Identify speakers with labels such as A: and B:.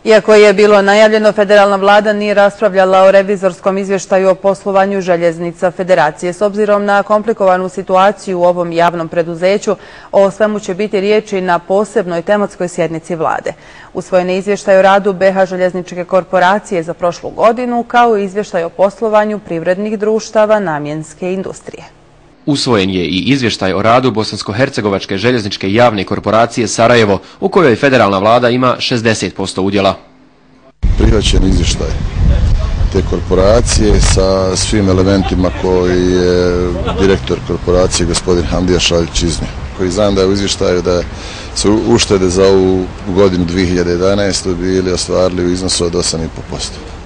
A: Iako je bilo najavljeno, federalna vlada nije raspravljala o revizorskom izvještaju o poslovanju željeznica federacije. S obzirom na komplikovanu situaciju u ovom javnom preduzeću, o svemu će biti riječi na posebnoj tematskoj sjednici vlade. Usvojen je izvještaj o radu BH željezničke korporacije za prošlu godinu, kao i izvještaj o poslovanju privrednih društava namjenske industrije.
B: Usvojen je i izvještaj o radu Bosansko-hercegovačke željezničke javne korporacije Sarajevo, u kojoj federalna vlada ima 60% udjela.
C: Prihvaćen izvještaj te korporacije sa svim elementima koji je direktor korporacije gospodin Hamdija Šaljić iznio. Koji znam da je u izvještaju da su uštede za ovu godinu 2011. bili ostvarili u iznosu od 8,5%.